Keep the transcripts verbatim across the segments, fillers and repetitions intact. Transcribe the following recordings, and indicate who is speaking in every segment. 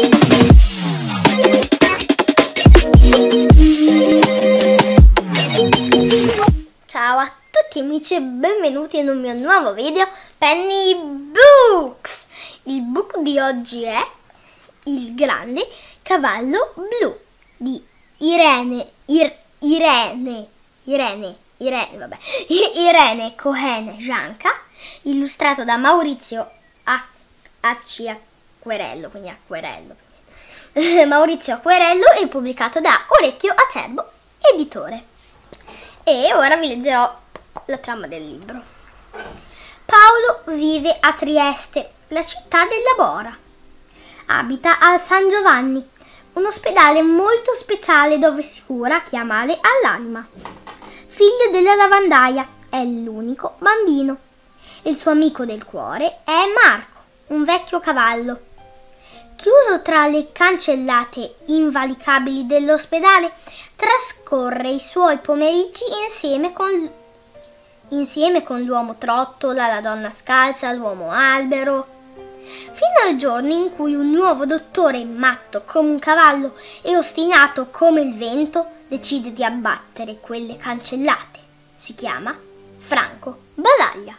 Speaker 1: Ciao a tutti amici e benvenuti in un mio nuovo video Penny Books. Il book di oggi è Il grande cavallo blu di Irene Ir, Irene Irene Irene vabbè Irene Cohen Janca, illustrato da Maurizio Acci Acquerello, quindi Acquerello Maurizio Acquerello e pubblicato da Orecchio Acerbo Editore. E ora vi leggerò la trama del libro. Paolo vive a Trieste, la città della Bora. Abita al San Giovanni, un ospedale molto speciale dove si cura chi ha male all'anima. Figlio della lavandaia, è l'unico bambino. Il suo amico del cuore è Marco, un vecchio cavallo. Chiuso tra le cancellate invalicabili dell'ospedale, trascorre i suoi pomeriggi insieme con, insieme con l'uomo trottola, la donna scalza, l'uomo albero, fino al giorno in cui un nuovo dottore, matto come un cavallo e ostinato come il vento, decide di abbattere quelle cancellate. Si chiama Franco Basaglia.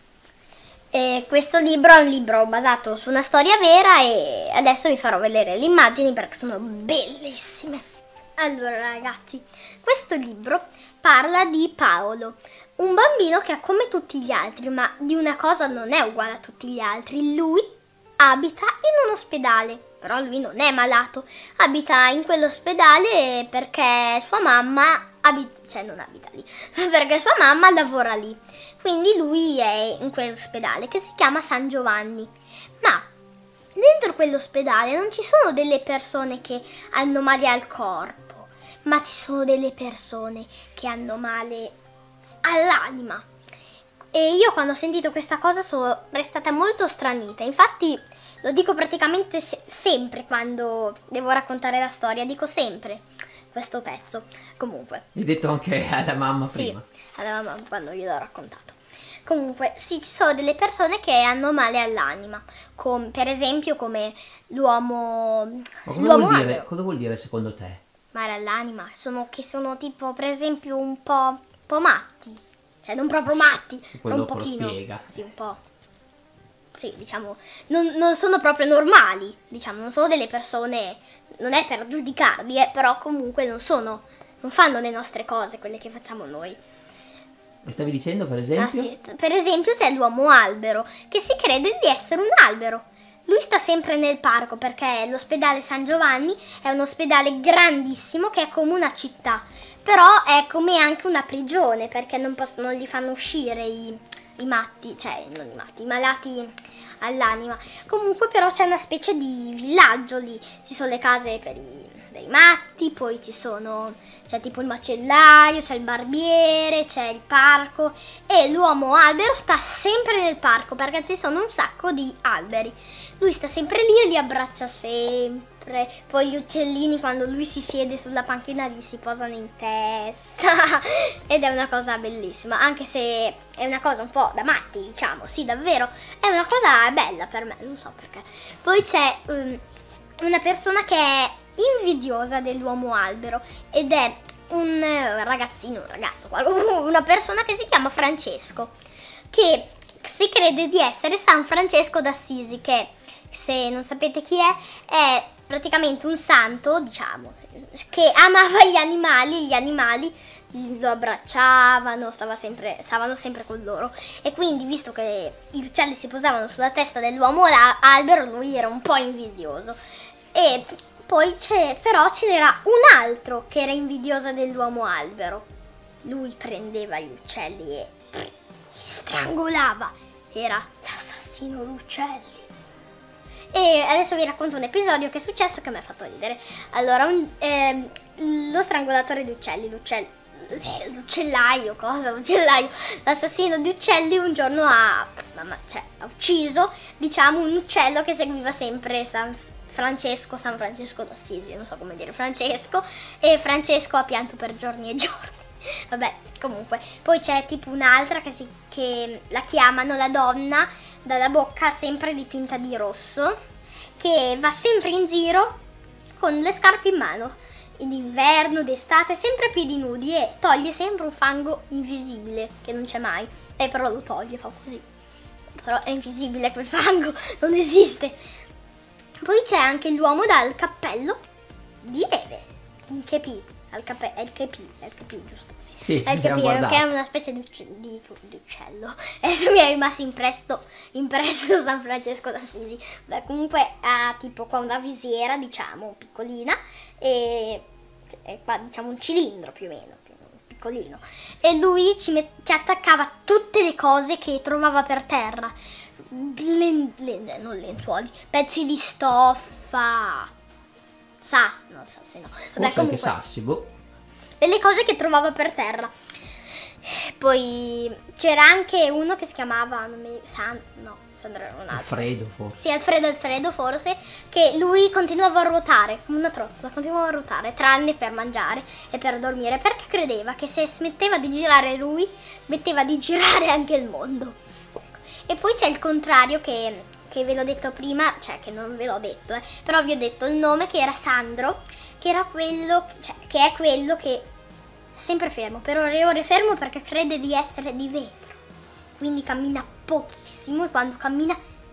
Speaker 1: E questo libro è un libro basato su una storia vera e adesso vi farò vedere le immagini perché sono bellissime. Allora ragazzi, questo libro parla di Paolo, un bambino che è come tutti gli altri, ma di una cosa non è uguale a tutti gli altri. Lui abita in un ospedale, però lui non è malato, abita in quell'ospedale perché sua mamma abita, cioè non abita lì, perché sua mamma lavora lì. Quindi lui è in quell'ospedale che si chiama San Giovanni. Ma dentro quell'ospedale non ci sono delle persone che hanno male al corpo, ma ci sono delle persone che hanno male all'anima. E io quando ho sentito questa cosa sono restata molto stranita. Infatti lo dico praticamente se sempre quando devo raccontare la storia, dico sempre questo pezzo. Comunque.
Speaker 2: L'hai detto anche alla mamma
Speaker 1: sì,
Speaker 2: prima?
Speaker 1: Sì, alla mamma quando gliel'ho raccontato. Comunque, sì, ci sono delle persone che hanno male all'anima, per esempio come l'uomo
Speaker 2: Ma cosa vuol dire, cosa vuol dire secondo te?
Speaker 1: Male all'anima, sono che sono tipo, per esempio, un po', un po' matti, cioè non proprio matti,
Speaker 2: poi
Speaker 1: ma un
Speaker 2: dopo
Speaker 1: pochino.
Speaker 2: Lo spiega.
Speaker 1: Sì, un po'. Sì, diciamo, non, non sono proprio normali, diciamo, non sono delle persone, non è per giudicarli, eh, però comunque non sono, non fanno le nostre cose, quelle che facciamo noi.
Speaker 2: Mi stavi dicendo per esempio?
Speaker 1: Ah, sì. Per esempio c'è l'uomo albero, che si crede di essere un albero. Lui sta sempre nel parco perché l'ospedale San Giovanni è un ospedale grandissimo che è come una città, però è come anche una prigione perché non, possono, non gli fanno uscire i, i matti, cioè non i matti, i malati all'anima. Comunque però c'è una specie di villaggio lì, ci sono le case per i, per i matti, poi ci sono, c'è tipo il macellaio, c'è il barbiere, c'è il parco e l'uomo albero sta sempre nel parco perché ci sono un sacco di alberi. Lui sta sempre lì e li abbraccia sempre, poi gli uccellini quando lui si siede sulla panchina gli si posano in testa ed è una cosa bellissima, anche se è una cosa un po' da matti, diciamo, sì davvero, è una cosa bella per me, non so perché. Poi c'è um, una persona che è invidiosa dell'uomo albero ed è un ragazzino, un ragazzo, una persona che si chiama Francesco, che si crede di essere San Francesco d'Assisi, che se non sapete chi è, è praticamente un santo, diciamo, che amava gli animali, gli animali lo abbracciavano, stava sempre, stavano sempre con loro e quindi visto che gli uccelli si posavano sulla testa dell'uomo albero, lui era un po' invidioso. E poi c'è, però ce n'era un altro che era invidioso dell'uomo albero. Lui prendeva gli uccelli e li strangolava, era l'assassino d'uccelli. E adesso vi racconto un episodio che è successo che mi ha fatto ridere. Allora, un, eh, lo strangolatore di uccelli, l'uccello, l'uccellaio, cosa? L'uccellaio, l'assassino di uccelli un giorno ha, cioè, ha ucciso, diciamo, un uccello che seguiva sempre San Francesco, San Francesco d'Assisi, non so come dire Francesco, e Francesco ha pianto per giorni e giorni. Vabbè, comunque, poi c'è tipo un'altra che, si, che la chiamano la donna dalla bocca sempre dipinta di rosso che va sempre in giro con le scarpe in mano, in inverno, d'estate, sempre a piedi nudi e toglie sempre un fango invisibile che non c'è mai, e però lo toglie, fa così, però è invisibile quel fango, non esiste. Poi c'è anche l'uomo dal cappello di neve, il kepi, al cappe, è il kepi, è il kepi, giusto?
Speaker 2: Sì,
Speaker 1: è il kepi, che è una specie di, di, di uccello. Adesso mi è rimasto impresso, impresso San Francesco d'Assisi. Beh, comunque ha tipo qua una visiera, diciamo, piccolina, e è qua, diciamo, un cilindro più o meno, più o meno piccolino. E lui ci, met, ci attaccava tutte le cose che trovava per terra. Len, len, non lenzuoli, pezzi di stoffa, sassi, no, sassi no. Vabbè,
Speaker 2: forse anche sassi, boh.
Speaker 1: Delle cose che trovava per terra. Poi c'era anche uno che si chiamava, non mi, San, no, Sandro era un altro.
Speaker 2: Alfredo forse.
Speaker 1: Sì, Alfredo, Alfredo forse, che lui continuava a ruotare, come una trottola, continuava a ruotare, tranne per mangiare e per dormire, perché credeva che se smetteva di girare lui, smetteva di girare anche il mondo. E poi c'è il contrario che, che ve l'ho detto prima, cioè che non ve l'ho detto, eh, però vi ho detto il nome, che era Sandro, che era quello, cioè che è quello che è sempre fermo, per ore e ore fermo, perché crede di essere di vetro, quindi cammina pochissimo e quando cammina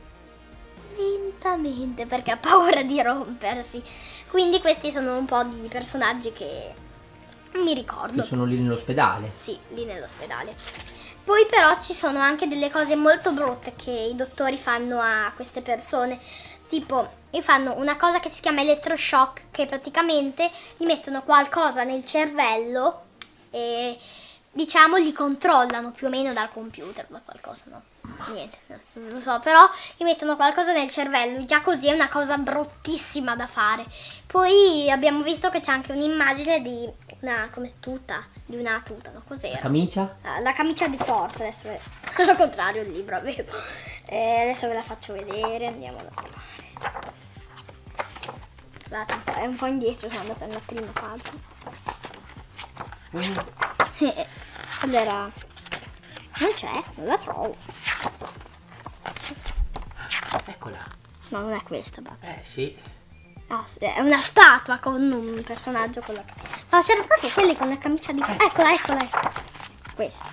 Speaker 1: lentamente perché ha paura di rompersi. Quindi questi sono un po' di personaggi che mi ricordo.
Speaker 2: Che sono lì nell'ospedale.
Speaker 1: Sì, lì nell'ospedale. Poi però ci sono anche delle cose molto brutte che i dottori fanno a queste persone, tipo gli fanno una cosa che si chiama elettroshock, che praticamente gli mettono qualcosa nel cervello e diciamo li controllano più o meno dal computer, da qualcosa, no? Niente, no, non lo so, però gli mettono qualcosa nel cervello, già così è una cosa bruttissima da fare. Poi abbiamo visto che c'è anche un'immagine di una, come tuta, di una tuta, no? Cos'era?
Speaker 2: Camicia?
Speaker 1: Ah, la camicia di forza, adesso ve... al contrario il libro avevo. Eh, adesso ve la faccio vedere, andiamo a trovare. Guardate un po', è un po' indietro, sono andata nella prima pagina.
Speaker 2: Mm.
Speaker 1: Allora, non c'è, non la trovo.
Speaker 2: Eccola.
Speaker 1: No, non è questa, ma...
Speaker 2: Eh sì.
Speaker 1: Ah, è una statua con un personaggio con la camicia. Ma c'erano proprio quelli con la camicia di...
Speaker 2: Eh.
Speaker 1: Eccola, eccola, eccola. Questa.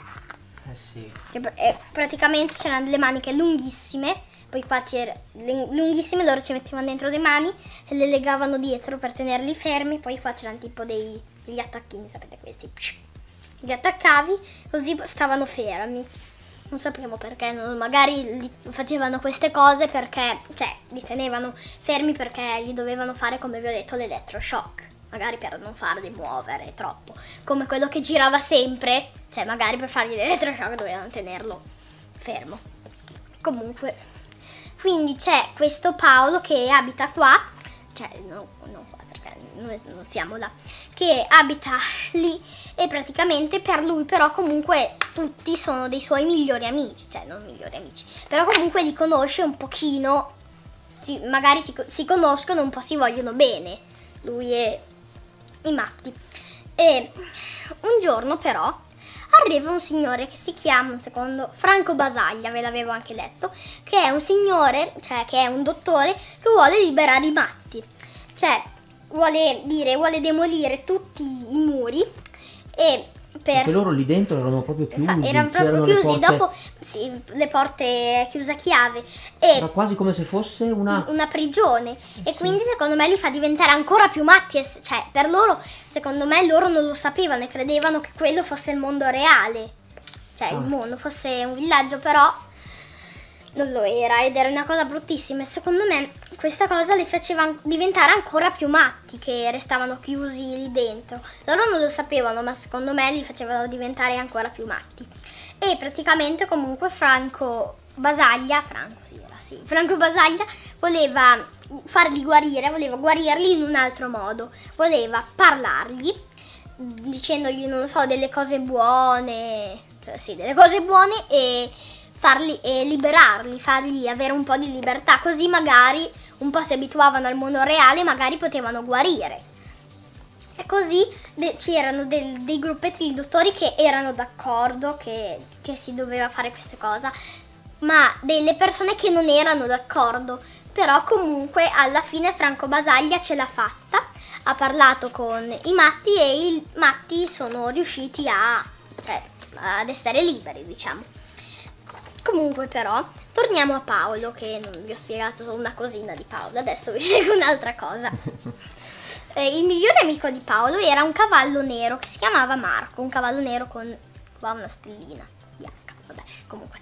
Speaker 2: Eh sì.
Speaker 1: Che pr- eh, praticamente c'erano delle maniche lunghissime, poi qua c'era lunghissime, loro ci mettevano dentro le mani e le legavano dietro per tenerli fermi, poi qua c'erano tipo dei, degli attacchini, sapete questi? Li attaccavi, così stavano fermi. Non sappiamo perché, non, magari li facevano queste cose perché, cioè, li tenevano fermi perché gli dovevano fare, come vi ho detto, l'elettroshock. Magari per non farli muovere troppo. Come quello che girava sempre, cioè magari per fargli l'elettroshock dovevano tenerlo fermo. Comunque, quindi c'è questo Paolo che abita qua, cioè no, non qua perché noi non siamo là, che abita lì e praticamente per lui però comunque tutti sono dei suoi migliori amici, cioè non migliori amici, però comunque li conosce un pochino, si, magari si, si conoscono un po', si vogliono bene, lui e i matti. E un giorno però arriva un signore che si chiama, secondo Franco Basaglia, ve l'avevo anche letto, che è un signore, cioè che è un dottore che vuole liberare i matti, cioè vuole dire, vuole demolire tutti i muri e per...
Speaker 2: Perché loro lì dentro erano proprio chiusi,
Speaker 1: erano proprio chiusi,
Speaker 2: porte...
Speaker 1: dopo sì, le porte chiuse a chiave e
Speaker 2: era quasi come se fosse una,
Speaker 1: una prigione e
Speaker 2: sì.
Speaker 1: Quindi secondo me li fa diventare ancora più matti, cioè per loro, secondo me loro non lo sapevano e credevano che quello fosse il mondo reale, cioè ah. il mondo fosse un villaggio, però non lo era ed era una cosa bruttissima e secondo me questa cosa li faceva diventare ancora più matti, che restavano chiusi lì dentro. Loro non lo sapevano, ma secondo me li facevano diventare ancora più matti. E praticamente comunque Franco Basaglia, Franco sì, era sì, Franco Basaglia voleva farli guarire, voleva guarirli in un altro modo, voleva parlargli dicendogli, non lo so, delle cose buone, cioè sì, delle cose buone e farli e liberarli, fargli avere un po' di libertà, così magari un po' si abituavano al mondo reale, magari potevano guarire. E così c'erano dei gruppetti di dottori che erano d'accordo che, che si doveva fare questa cosa, ma delle persone che non erano d'accordo, però comunque alla fine Franco Basaglia ce l'ha fatta, ha parlato con i matti e i matti sono riusciti a, cioè, ad essere liberi, diciamo. Comunque però torniamo a Paolo, che non vi ho spiegato solo una cosina di Paolo, adesso vi spiego un'altra cosa. Eh, il migliore amico di Paolo era un cavallo nero che si chiamava Marco, un cavallo nero con qua una stellina bianca, vabbè, comunque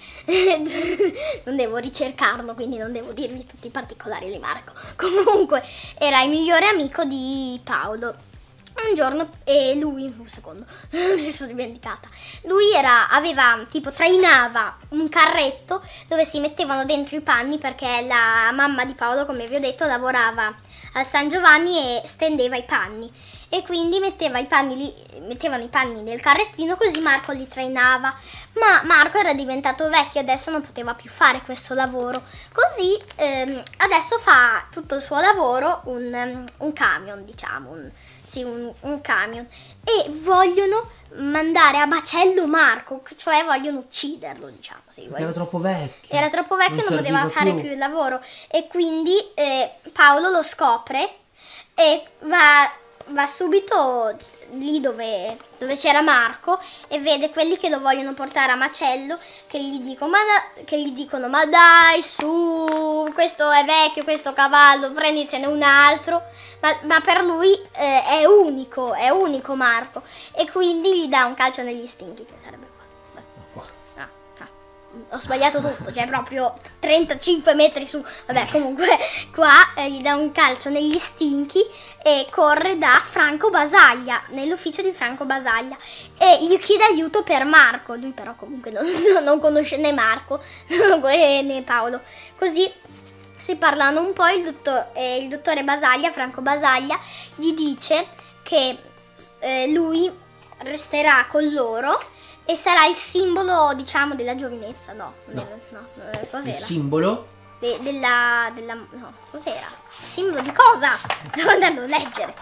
Speaker 1: non devo ricercarlo, quindi non devo dirvi tutti i particolari di Marco. Comunque era il migliore amico di Paolo. Un giorno, e lui, un secondo, mi sono dimenticata, lui era, aveva, tipo trainava un carretto dove si mettevano dentro i panni, perché la mamma di Paolo, come vi ho detto, lavorava al San Giovanni e stendeva i panni, e quindi metteva i panni lì, mettevano i panni nel carrettino, così Marco li trainava. Ma Marco era diventato vecchio, adesso non poteva più fare questo lavoro, così ehm, adesso fa tutto il suo lavoro un, um, un camion, diciamo, un, sì, un, un camion, e vogliono mandare a macello Marco, cioè vogliono ucciderlo, diciamo. Sì, vogliono... Era
Speaker 2: troppo vecchio.
Speaker 1: Era troppo vecchio, non, non poteva fare più. più il lavoro, e quindi eh, Paolo lo scopre e va, va subito lì dove, dove c'era Marco e vede quelli che lo vogliono portare a macello, che gli, dico, ma da, che gli dicono ma dai su, questo è vecchio, questo cavallo, prenditene un altro. Ma, ma per lui eh, è unico, è unico Marco, e quindi gli dà un calcio negli stinchi, che sarebbe qua. Ah, ah. Ho sbagliato tutto, cioè proprio trentacinque metri su, vabbè, comunque qua eh, gli dà un calcio negli stinchi e corre da Franco Basaglia, nell'ufficio di Franco Basaglia, e gli chiede aiuto per Marco. Lui però comunque non, non conosce né Marco né Paolo, così si parlano un po'. Il, dottor, eh, il dottore Basaglia, Franco Basaglia, gli dice che eh, lui resterà con loro e sarà il simbolo, diciamo, della giovinezza. No, no, no, no, cos'era?
Speaker 2: Il simbolo?
Speaker 1: De, della, della, no, cos'era? Simbolo di cosa? Devo andarlo a leggere.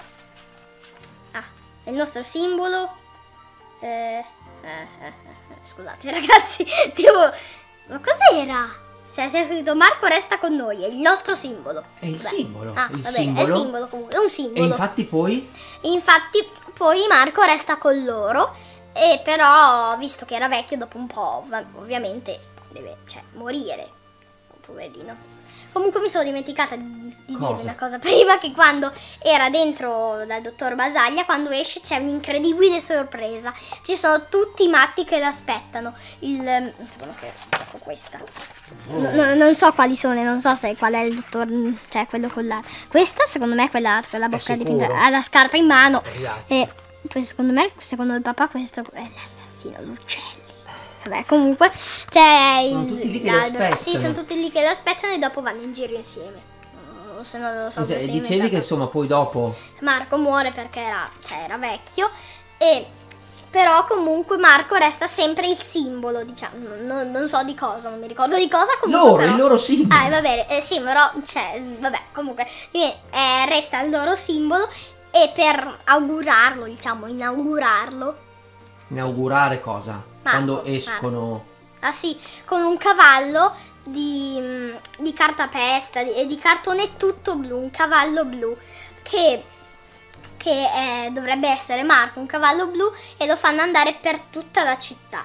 Speaker 1: Ah, è il nostro simbolo. Eh, eh, eh, eh, scusate ragazzi, devo... Ma cos'era? Cioè, c'è scritto Marco resta con noi, è il nostro simbolo.
Speaker 2: È il Beh. simbolo.
Speaker 1: Ah,
Speaker 2: il
Speaker 1: vabbè,
Speaker 2: simbolo.
Speaker 1: è il simbolo comunque, è un simbolo.
Speaker 2: E infatti poi?
Speaker 1: Infatti poi Marco resta con loro, e però, visto che era vecchio, dopo un po', ovviamente, deve, cioè, morire. Poverino. Comunque mi sono dimenticata di, di dire una cosa prima, che quando era dentro dal dottor Basaglia, quando esce c'è un'incredibile sorpresa. Ci sono tutti i matti che l'aspettano. Il secondo che ecco questa.
Speaker 2: Oh.
Speaker 1: No, non so quali sono, non so se qual è il dottor, cioè quello con la. Questa secondo me è quella, quella bocca di pinta, ha la scarpa in mano.
Speaker 2: Esatto.
Speaker 1: E poi secondo me, secondo il papà, questo è l'assassino d'uccelli. Vabbè, comunque c'è
Speaker 2: sono tutti lì che lo aspettano.
Speaker 1: Sì, sono tutti lì che lo aspettano e dopo vanno in giro insieme. No, se non lo so.
Speaker 2: Cioè, dicevi che insomma poi dopo
Speaker 1: Marco muore perché era, cioè, era vecchio, e però comunque Marco resta sempre il simbolo, diciamo, non, non so di cosa, non mi ricordo di cosa, comunque
Speaker 2: loro,
Speaker 1: però,
Speaker 2: il loro simbolo.
Speaker 1: Ah, va bene, eh, sì, però, cioè, vabbè, comunque eh, resta il loro simbolo, e per augurarlo, diciamo, inaugurarlo.
Speaker 2: Inaugurare sì. Cosa?
Speaker 1: Marco,
Speaker 2: quando escono.
Speaker 1: Marco. Ah sì, con un cavallo di, di cartapesta e di, di cartone tutto blu, un cavallo blu che, che è, dovrebbe essere Marco, un cavallo blu, e lo fanno andare per tutta la città.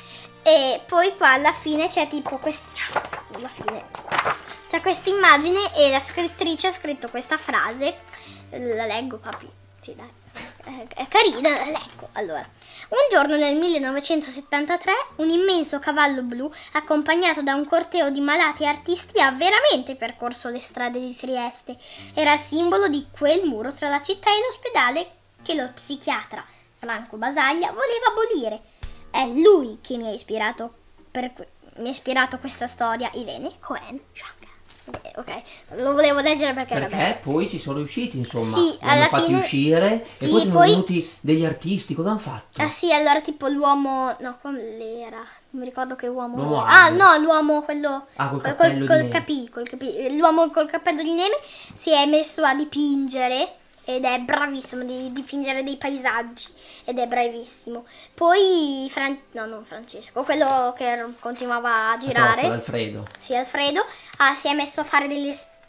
Speaker 1: E poi qua alla fine c'è tipo questa, alla fine c'è questa immagine e la scrittrice ha scritto questa frase, la leggo, papi, sì dai, è, è carina, la leggo, allora. Un giorno nel millenovecentosettantatré un immenso cavallo blu, accompagnato da un corteo di malati e artisti, ha veramente percorso le strade di Trieste. Era il simbolo di quel muro tra la città e l'ospedale che lo psichiatra Franco Basaglia voleva abolire. È lui che mi ha ispirato, per, mi ha ispirato questa storia, Irene Cohen Shanker. Ok, lo volevo leggere perché
Speaker 2: perché
Speaker 1: era bello.
Speaker 2: Poi ci sono riusciti, insomma,
Speaker 1: sì,
Speaker 2: li hanno fatti
Speaker 1: fine,
Speaker 2: uscire
Speaker 1: sì,
Speaker 2: e poi sono
Speaker 1: poi,
Speaker 2: venuti degli artisti. Cosa hanno fatto?
Speaker 1: Ah sì, allora tipo l'uomo, no, qual era? Non mi ricordo che uomo
Speaker 2: l'uomo
Speaker 1: era. Ah no, l'uomo quello
Speaker 2: ah, col
Speaker 1: col,
Speaker 2: cappello
Speaker 1: col,
Speaker 2: di
Speaker 1: col capi, col capi, l'uomo col cappello di neve si è messo a dipingere ed è bravissimo di dipingere dei paesaggi ed è bravissimo. Poi Fran, no, non Francesco, quello che continuava a girare,
Speaker 2: Troppo, Alfredo.
Speaker 1: Sì, Alfredo ah, si è messo a fare delle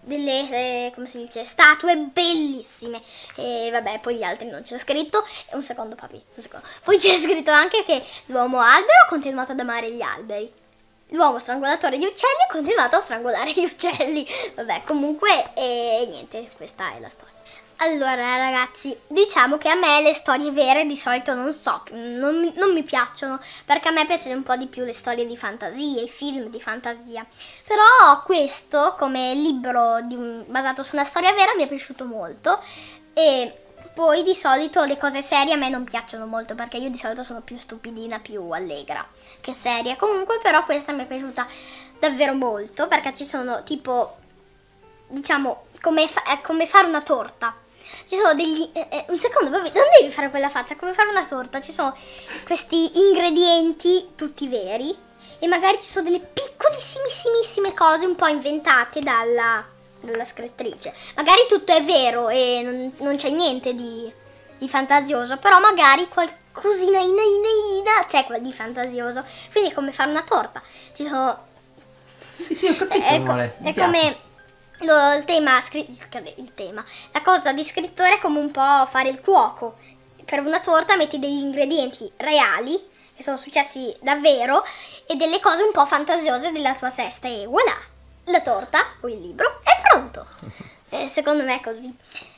Speaker 1: delle eh, come si dice, statue bellissime. E vabbè, poi gli altri non c'è scritto. E un secondo, papi, un secondo. Poi c'è scritto anche che l'uomo albero ha continuato ad amare gli alberi. L'uomo strangolatore di uccelli ha continuato a strangolare gli uccelli. Vabbè, comunque, e niente, questa è la storia. Allora ragazzi, diciamo che a me le storie vere di solito non so, non, non mi piacciono, perché a me piacciono un po' di più le storie di fantasia, i film di fantasia. Però questo, come libro di un, basato su una storia vera, mi è piaciuto molto. E poi di solito le cose serie a me non piacciono molto, perché io di solito sono più stupidina, più allegra che seria. Comunque però questa mi è piaciuta davvero molto, perché ci sono tipo, diciamo, come, fa, è come fare una torta. Ci sono degli... Eh, eh, un secondo, non devi fare quella faccia, come fare una torta. Ci sono questi ingredienti tutti veri e magari ci sono delle piccolissimissime cose un po' inventate dalla, dalla scrittrice. Magari tutto è vero e non, non c'è niente di, di fantasioso, però magari qualcosina ina, ina, ina, c'è quel di fantasioso. Quindi è come fare una torta. Ci sono...
Speaker 2: Sì, sì, ho capito,
Speaker 1: è,
Speaker 2: amore.
Speaker 1: è come... Lo, il tema, il tema, la cosa di scrittore è come un po' fare il cuoco. Per una torta metti degli ingredienti reali, che sono successi davvero, e delle cose un po' fantasiose della tua testa e voilà, la torta o il libro è pronto. Eh, secondo me è così.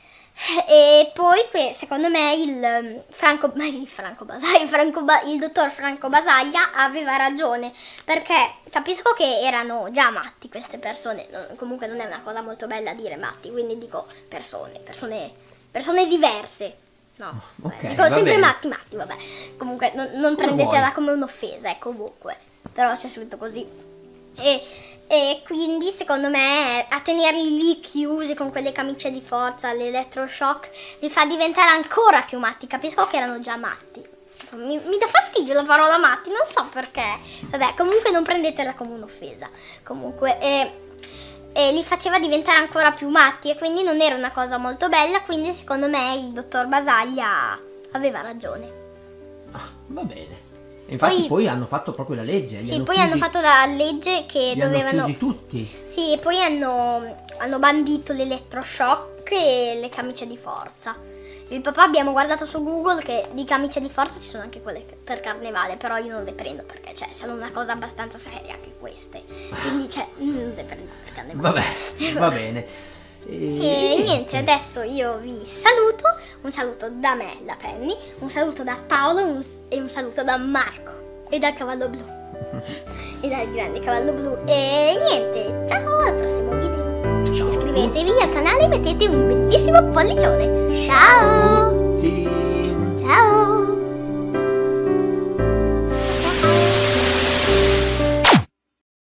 Speaker 1: E poi secondo me il Franco, il, Franco Basaglia, il, Franco, il dottor Franco Basaglia aveva ragione, perché capisco che erano già matti queste persone, comunque non è una cosa molto bella dire matti, quindi dico persone, persone, persone diverse, no,
Speaker 2: okay,
Speaker 1: dico sempre
Speaker 2: bene.
Speaker 1: matti, matti, vabbè, comunque non, non prendetela come un'offesa, è comunque, però c'è scritto così. E, e quindi secondo me a tenerli lì chiusi con quelle camicie di forza, l'elettroshock, li fa diventare ancora più matti. Capisco che erano già matti. Mi, mi dà fastidio la parola matti, non so perché. Vabbè, comunque non prendetela come un'offesa. Comunque, e, e li faceva diventare ancora più matti e quindi non era una cosa molto bella. Quindi secondo me il dottor Basaglia aveva ragione.
Speaker 2: Ah, va bene. Infatti poi, poi hanno fatto proprio la legge.
Speaker 1: Sì,
Speaker 2: hanno
Speaker 1: poi
Speaker 2: chiusi,
Speaker 1: hanno fatto la legge che
Speaker 2: li
Speaker 1: dovevano...
Speaker 2: hanno chiusi tutti.
Speaker 1: Sì, e poi hanno, hanno bandito l'elettroshock e le camicie di forza. Il papà abbiamo guardato su Google che di camicie di forza ci sono anche quelle per carnevale, però io non le prendo perché cioè, sono una cosa abbastanza seria anche queste. Quindi cioè, non le prendo per carnevale.
Speaker 2: Vabbè, va bene.
Speaker 1: E, e niente, adesso io vi saluto, un saluto da me, la Penny, un saluto da Paolo un, e un saluto da Marco e dal cavallo blu e dal grande cavallo blu. E niente, ciao, al prossimo video.
Speaker 2: Ciao.
Speaker 1: Iscrivetevi al canale e mettete un bellissimo pollicione. Ciao!